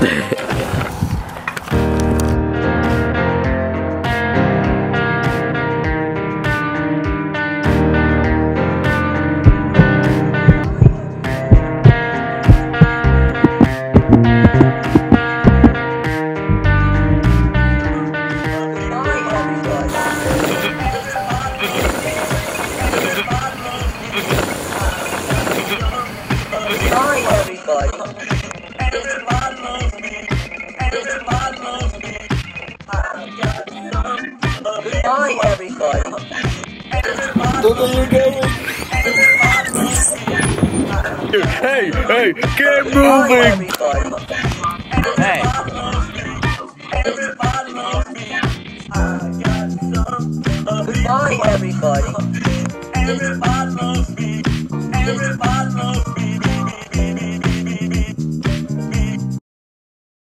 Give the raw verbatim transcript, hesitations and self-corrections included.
Hi everybody. It's my movie. It's my movie. I got some. Hi everybody. It's my movie. It's my movie. Hey, hey, get Hi moving! everybody. It's Hey. my movie. It's my movie. I got some. Hi everybody.